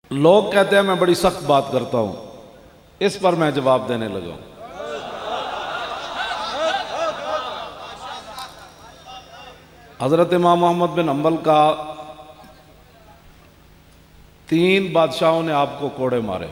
لوگ کہتے ہیں میں بڑی سخت بات کرتا ہوں، اس پر میں جواب دینے لگا ہوں۔ حضرت امام محمد بن حنبل کا 3 بادشاہوں نے آپ کو کوڑے مارے۔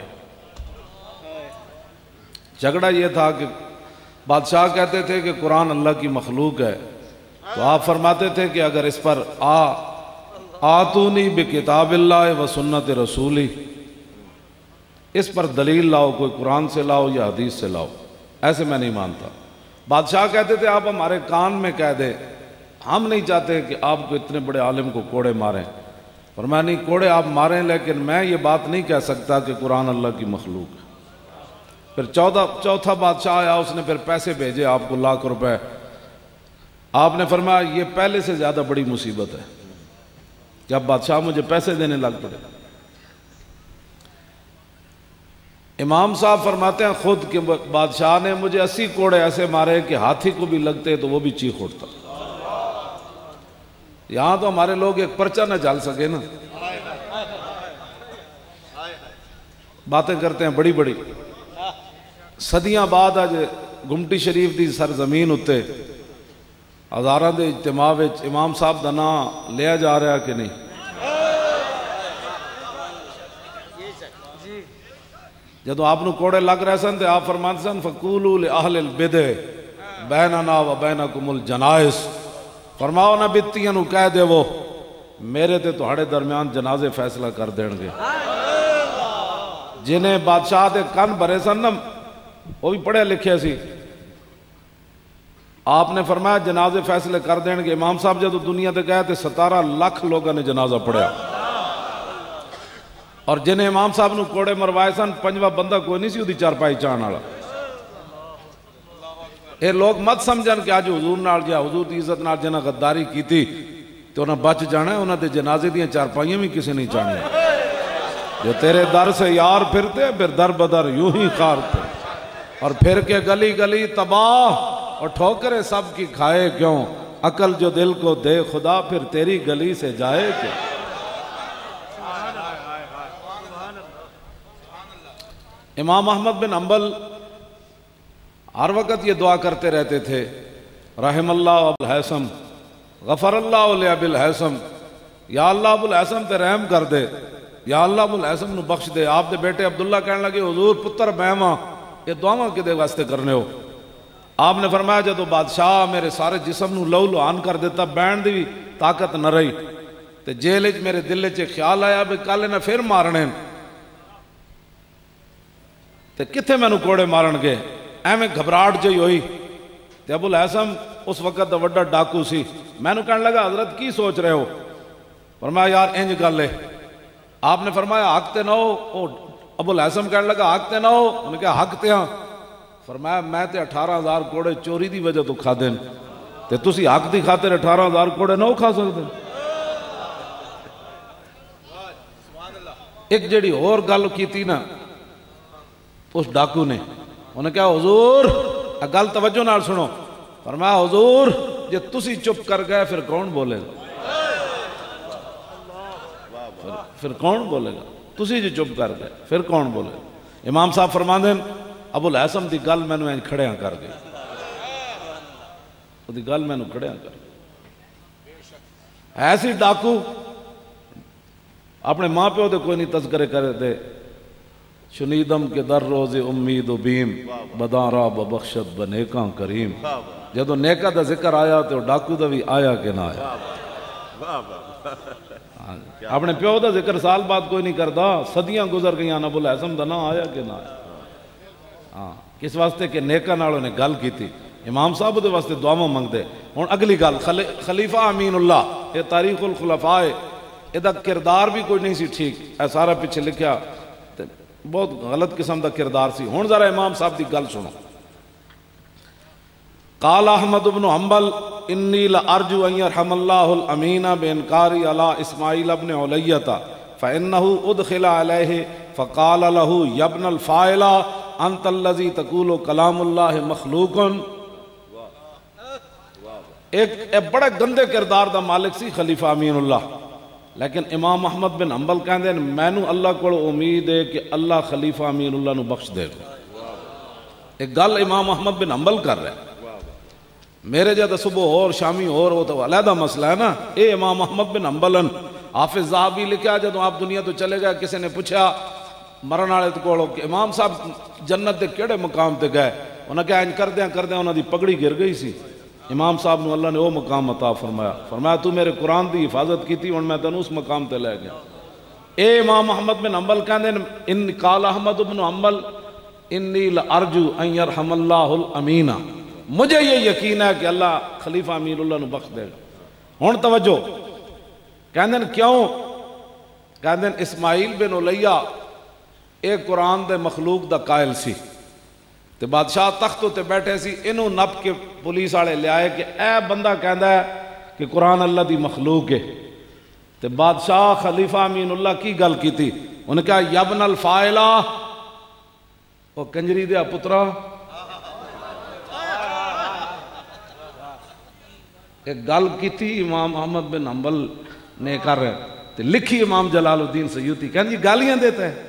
جھگڑا یہ تھا کہ بادشاہ کہتے تھے کہ قرآن اللہ کی مخلوق ہے، تو آپ فرماتے تھے کہ اگر اس پر آتونی بکتاب اللہ و سنت رسولی، اس پر دلیل لاؤ، کوئی قرآن سے لاؤ یا حدیث سے لاؤ، ایسے میں نہیں مانتا۔ بادشاہ کہتے تھے آپ ہمارے کان میں کہہ دیں، ہم نہیں چاہتے کہ آپ کو اتنے بڑے عالم کو کوڑے ماریں۔ فرمایا نہیں، کوڑے آپ ماریں، لیکن میں یہ بات نہیں کہہ سکتا کہ قرآن اللہ کی مخلوق ہے۔ پھر چوتھا بادشاہ آیا، اس نے پھر پیسے بھیجے آپ کو لاکھ روپے۔ آپ نے فرمایا یہ پہلے سے زیادہ بڑی مصیبت ہے کہ اب بادشاہ مجھے پیسے دینے لگ پڑے۔ امام صاحب فرماتے ہیں خود کہ بادشاہ نے مجھے 80 کوڑے ایسے مارے کہ ہاتھی کو بھی لگتے تو وہ بھی چیخ اٹھتا۔ یہاں تو ہمارے لوگ ایک پرچہ نہ جال سکے نا، باتیں کرتے ہیں بڑی بڑی۔ صدیاں بعد آج گمٹی شریف دی سرزمین اتے ہزاراں دے اجتماع وچ امام صاحب دا نام لیا جا رہا کہ نہیں؟ جدو آپ نو کوڑے لگ رہے سن تے آپ فرماتے سن فقولوا لأہل البدع بیننا و بینکم الجنائز، فرماؤ نہ بتیاں نو کہہ دے وہ میرے تے تہاڑے درمیان جنازے فیصلہ کر دیں گے۔ جنہیں بادشاہ دے کن بھرے سن نا، وہ بھی پڑھے لکھے سی، آپ نے فرمایا جنازے فیصلے کر دیں گے۔ امام صاحب جدو دنیا تے گئے تے 17 لاکھ لوگوں نے جنازہ پڑھیا، اور جنہیں امام صاحب نو کوڑے مروائے سن 5واں بندہ کوئی نہیں سی وہ دی چارپائی چان والا۔ اے لوگ مت سمجھن کہ آج حضور نال یا حضور دی عزت نال جنہ غداری کی تھی تو انہیں بچ جانا ہے، انہیں دے جنازے دیاں چارپائیاں بھی کسی نہیں چاہنی۔ جو تیرے در سے یار پھرتے پھر در بدر یوں ہی خارتے، اور پھر کے گلی گلی تباہ اور ٹھوکریں سب کی کھائے کیوں، عقل جو دل کو دے خدا پھر تیری گلی سے جائے کیوں۔ امام احمد بن حنبل ہر وقت یہ دعا کرتے رہتے تھے، رحم اللہ ابو الحیثم، غفر اللہ علیہ ابو الحیثم، یا اللہ ابو الحیثم تے رحم کر دے، یا اللہ ابو الحیثم نو بخش دے۔ آپ دے بیٹے عبداللہ کہنے لگے حضور پتر بیماں یہ دعاواں کدے واسطے کرنے ہو؟ آپ نے فرمایا جدو بادشاہ میرے سارے جسم نو لہو لہان کر دیتا، بین دی بھی طاقت نہ رہی، تے جیل وچ میرے دل وچ خیال آیا بھی کل انہیں پھر مارنے تے کتھے میں نو کوڑے مارن گے، ایویں گھبراہٹ جئی ہوئی۔ تے ابو الحیثم اس وقت دا وڈا ڈاکو سی، میں نو کہنے لگا حضرت کی سوچ رہے ہو؟ فرمایا یار انج گل ہے۔ آپ نے فرمایا حق تے نہ ہو؟ ابو الحیثم کہنے لگا حق تے نہ ہو؟ انہوں نے کہا حق تے ہاں۔ فرمایا میں تے 18,000 کوڑے چوری دی وجہ تو کھا دیں، تے تسی حق دی خاطر 18,000 کوڑے نہ کھا سکتے۔ ایک جڑی اور گل کی تھی نا اس ڈاکو نے، انہوں نے کہا حضور گل توجہ نال سنو۔ فرمایا حضور جے تسی چپ کر گئے پھر کون بولے گا؟ پھر کون بولے گا؟ تسی جے چپ کر گئے پھر کون بولے گا؟ امام صاحب فرما دیں ابو الحیثم دی گل میں نے کھڑیاں کر گئی، وہ دی گل میں نے کھڑیاں کر گئی۔ ایسی ڈاکو اپنے ماں پیو دے کوئی نہیں تذکرے کرے دے، شنیدم کے در روز امید و بیم بداں را ببخشت بنیکاں کریم۔ جدو نیکہ دا ذکر آیا تو ڈاکو دا بھی آیا کہ نہ آیا؟ اپنے پیو دا ذکر سال بعد کوئی نہیں کردا، صدیاں گزر گئیاں، ابو الحیثم دا نہ آیا کہ نہ آیا؟ کس واسطے کہ نیکہ نالوں نے گل کی تھی۔ امام صاحب دے واسطے دعاواں منگ دے۔ ہن اگلی گل خلیفہ امین اللہ، یہ تاریخ الخلفاء، یہ کردار بھی کوئی نہیں سی ٹھیک، اے سارا پیچھے لکھیا بہت غلط قسم دا کردار سی۔ ہن ذرا امام صاحب دی گل سنو۔ قال احمد بن حنبل انی لارجو ان یرحم اللہ الامین بانکاری علی اسماعیل بن علیۃ فانہ ادخل علیہ فقال له یا ابن الفاعل انت الذی تقول کلام اللہ مخلوق۔ ایک بڑے گندے کردار دا مالک سی خلیفہ امین اللہ، لیکن امام احمد بن حنبل کہندے ہیں مینوں اللہ کو امید ہے کہ اللہ خلیفہ امین اللہ نو بخش دے گا. ایک گل امام احمد بن حنبل کر رہے ہیں, میرے جدہ صبح اور شامی اور وہ تو علیحدہ مسئلہ ہے نا. اے امام احمد بن حنبل حافظ ذہبی لکھا جدوں آپ دنیا تو چلے گئے, کسی نے پوچھا مرن والے کو کہ امام صاحب جنت دے کیڑے مقام تے گئے, انہاں کہا انج کردیاں انہاں دی پگڑی گر گئی سی. امام صاحب نو اللہ نے وہ مقام عطا فرمایا تو میرے قرآن دی حفاظت کی تھی, ہن میں تینوں اس مقام تے لے گیا. اے امام احمد بن حنبل کہندے ان قال احمد بن حنبل انی لارجو ان یرحم اللہ الامین, مجھے یہ یقین ہے کہ اللہ خلیفہ امین اللہ نو بخش دے گا. ہن توجہ, کہندے کیوں؟ کہندے اسماعیل بن الیہ ایک قرآن دے مخلوق دا قائل سی, تے بادشاہ تختوں تے بیٹھے سی, انہوں نپ کے پولیس والے لے آئے کہ اے بندہ کہندا ہے کہ قرآن اللہ دی مخلوق ہے. تے بادشاہ خلیفہ امین اللہ کی گل کی تھی, انہوں نے کہا یبن الفائلہ, او کنجری دیا پترا, ایک گل کی تھی امام احمد بن حنبل نے کر رہے تے لکھی امام جلال الدین سیوطی, کہن جی گالیاں دیتا ہے.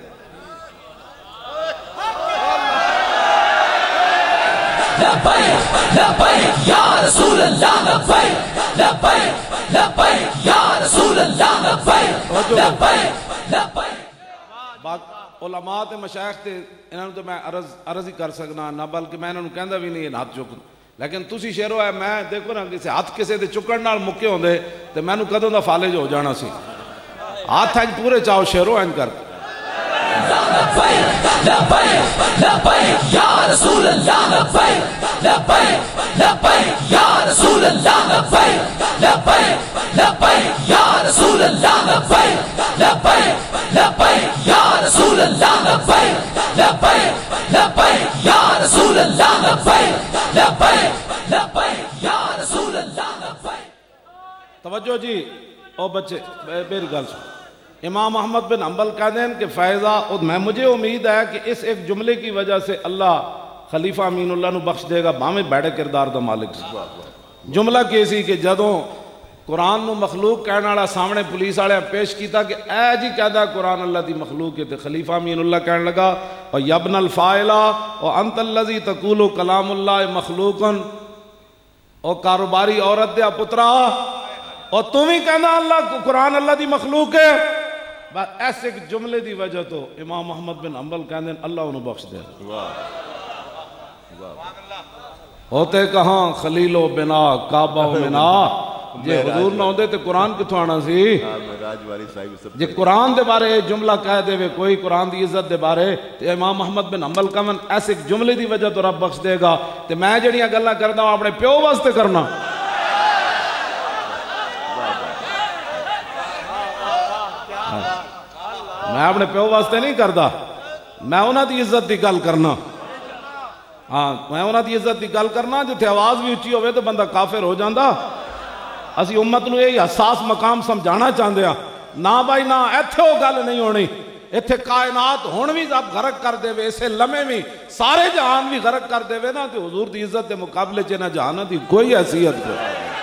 لبیک لبیک یا رسول اللہ, لبیک لبیک لبیک یا رسول اللہ, لبیک لبیک لبیک. علماء تے مشایخ تے انہوں تو میں عرض ہی کر سکنا نہ, بلکہ میں انہوں کہندا بھی نہیں یہ ہاتھ چک, لیکن تسی شیرو ہے میں دیکھو نا کسی ہاتھ کسے دے چکن نال مکے ہوندے تے میں نوں کدوں دا فالج ہو جانا سی. ہاتھ انج پورے چاہو شیرو انج کر. لبیک لبیک لبیک یا رسول اللہ, لبیک لبیک لبیک یا رسول اللہ, لبیک لبیک لبیک یا رسول اللہ, لبیک لبیک لبیک یا رسول اللہ, لبیک لبیک لبیک یا رسول اللہ, لبیک لبیک لبیک یا رسول اللہ, لبیک. توجہ جی او بچے میری گل سن. امام احمد بن حنبل کہتے ہیں کہ فیضہ مجھے امید ہے کہ اس ایک جملے کی وجہ سے اللہ خلیفہ امین اللہ نو بخش دے گا, باہمیں بیڑے کردار دا مالک سی. جملہ کیسی کہ جدوں قرآن نو مخلوق کہنے والا سامنے پولیس والے پیش کیتا کہ اے جی کہدا قرآن اللہ دی مخلوق ہے, تے خلیفہ امین اللہ کہنے لگا اور یبن الفائلہ اور انت الذی تقول کلام اللہ مخلوقن, اور کاروباری عورت دیا پترا, اور تم ہی کہنا اللہ قرآن اللہ دی مخلوق ہے. بس ایسے جملے دی وجہ تو امام محمد بن حنبل کہندے ہیں اللہ انہوں بخش دے. ہوتے کہاں خلیل و بنا کعبہ و منا, جے حضور نہ ہوندے تے قرآن کتھوں آنا سی. جے قرآن دے بارے جملہ کہہ دے وے کوئی قرآن دی عزت دے بارے, تے امام محمد بن حنبل کہن ایسے جملے دی وجہ تو رب بخش دے گا. تے میں جڑیاں گلاں کردا ہوں اپنے پیو واسطے کرنا, میں اپنے پیو واسطے نہیں کردا, میں انہاں دی عزت دی گل کرنا. ہاں میں انہاں دی عزت دی گل کرنا جتھے آواز بھی اچھی ہوئے تو بندہ کافر ہو جاندا. اسی امت نو یہ حساس مقام سمجھانا چاہندے ہیں نہ بھائی نہ ایتھے وہ گل نہیں ہونی. ایتھے کائنات ہون بھی اب غرق کر دے وے, اسے لمحے بھی سارے جہان بھی غرق کر دے وے نا, تے حضور دی عزت دے مقابلے چ نہ جہان دی کوئی حیثیت کوئی.